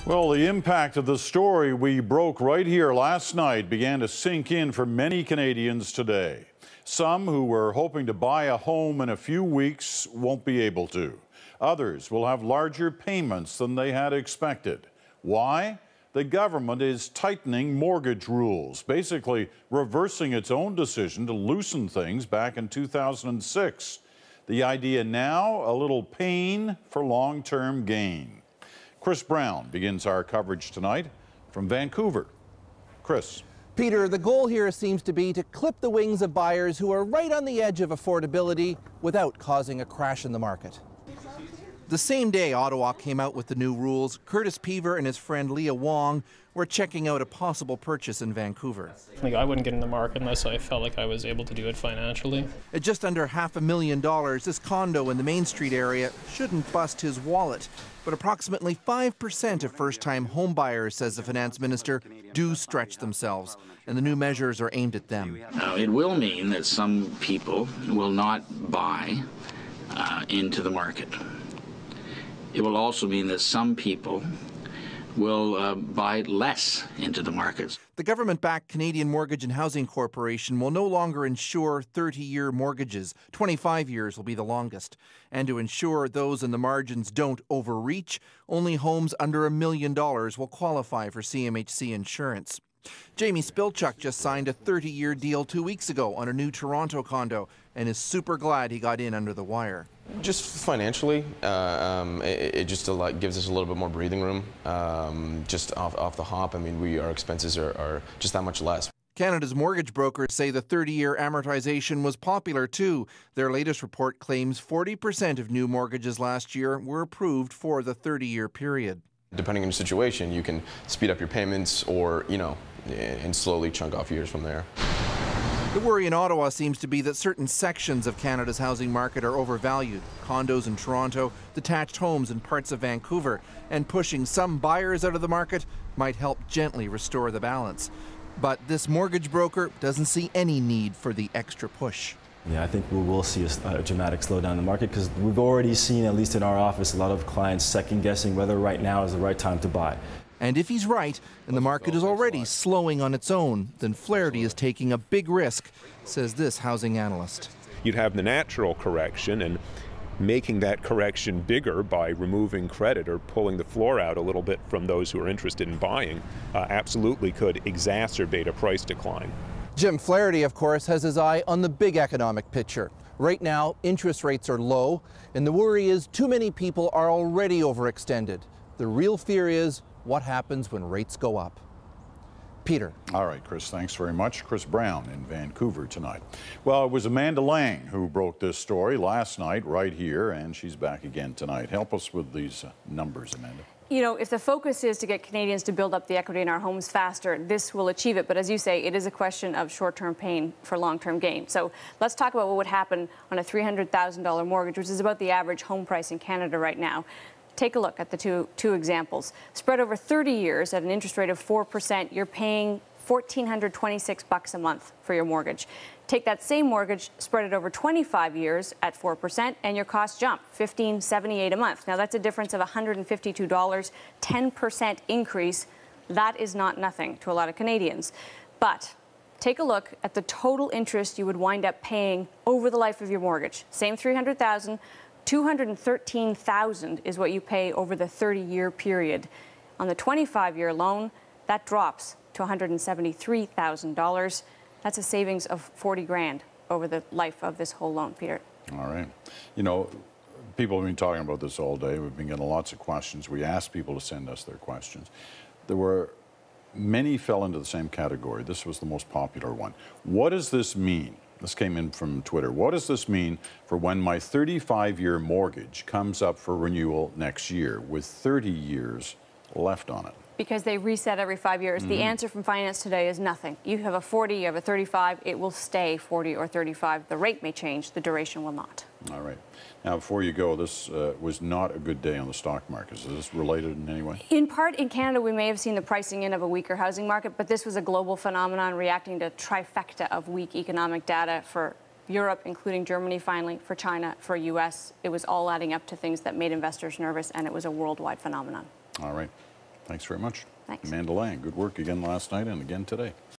Well, the impact of the story we broke right here last night began to sink in for many Canadians today. Some who were hoping to buy a home in a few weeks won't be able to. Others will have larger payments than they had expected. Why? The government is tightening mortgage rules, basically reversing its own decision to loosen things back in 2006. The idea now, a little pain for long-term gain. Chris Brown begins our coverage tonight from Vancouver. Chris. Peter, the goal here seems to be to clip the wings of buyers who are right on the edge of affordability without causing a crash in the market. The same day Ottawa came out with the new rules, Curtis Pever and his friend Leah Wong were checking out a possible purchase in Vancouver. I wouldn't get in the market unless I felt like I was able to do it financially. At just under $500,000, this condo in the Main Street area shouldn't bust his wallet. But approximately 5% of first-time homebuyers, says the finance minister, do stretch themselves, and the new measures are aimed at them. Now, it will mean that some people will not buy into the market. It will also mean that some people will buy less into the markets. The government-backed Canadian Mortgage and Housing Corporation will no longer insure 30-year mortgages. 25 years will be the longest. And to ensure those in the margins don't overreach, only homes under $1 million will qualify for CMHC insurance. Jamie Spilchuk just signed a 30-year deal 2 weeks ago on a new Toronto condo and is super glad he got in under the wire. Just financially, it just gives us a little bit more breathing room. Just off the hop, I mean, our expenses are just that much less. Canada's mortgage brokers say the 30-year amortization was popular too. Their latest report claims 40% of new mortgages last year were approved for the 30-year period. Depending on your situation, you can speed up your payments or, and slowly chunk off years from there. The worry in Ottawa seems to be that certain sections of Canada's housing market are overvalued. Condos in Toronto, detached homes in parts of Vancouver, and pushing some buyers out of the market might help gently restore the balance. But this mortgage broker doesn't see any need for the extra push. Yeah, I think we will see a dramatic slowdown in the market because we've already seen, at least in our office, a lot of clients second-guessing whether right now is the right time to buy. And if he's right, and the market is already slowing on its own, then Flaherty is taking a big risk, says this housing analyst. You'd have the natural correction, and making that correction bigger by removing credit or pulling the floor out a little bit from those who are interested in buying absolutely could exacerbate a price decline. Jim Flaherty, of course, has his eye on the big economic picture. Right now, interest rates are low, and the worry is too many people are already overextended. The real fear is what happens when rates go up. Peter. All right, Chris, thanks very much. Chris Brown in Vancouver tonight. Well, it was Amanda Lang who broke this story last night right here, and she's back again tonight. Help us with these numbers, Amanda. You know, if the focus is to get Canadians to build up the equity in our homes faster, this will achieve it. But as you say, it is a question of short-term pain for long-term gain. So let's talk about what would happen on a $300,000 mortgage, which is about the average home price in Canada right now. Take a look at the two examples. Spread over 30 years at an interest rate of 4%, you're paying $1,426 a month for your mortgage. Take that same mortgage, spread it over 25 years at 4%, and your costs jump $1,578 a month. Now that's a difference of $152, 10% increase. That is not nothing to a lot of Canadians. But take a look at the total interest you would wind up paying over the life of your mortgage. Same $300,000. $213,000 is what you pay over the 30-year period. On the 25-year loan, that drops to $173,000. That's a savings of 40 grand over the life of this whole loan, Peter. All right. You know, people have been talking about this all day. We've been getting lots of questions. We asked people to send us their questions. Many fell into the same category. This was the most popular one. What does this mean? This came in from Twitter. What does this mean for when my 35-year mortgage comes up for renewal next year with 30 years left on it? Because they reset every 5 years. The answer from Finance Today is nothing. You have a 40, you have a 35, it will stay 40 or 35. The rate may change, the duration will not. All right. Now, before you go, this was not a good day on the stock market. Is this related in any way? In part, in Canada, we may have seen the pricing in of a weaker housing market, but this was a global phenomenon reacting to a trifecta of weak economic data for Europe, including Germany finally, for China, for U.S. It was all adding up to things that made investors nervous, and it was a worldwide phenomenon. All right. Okay. Thanks very much. Thanks. Amanda Lang, good work again last night and again today.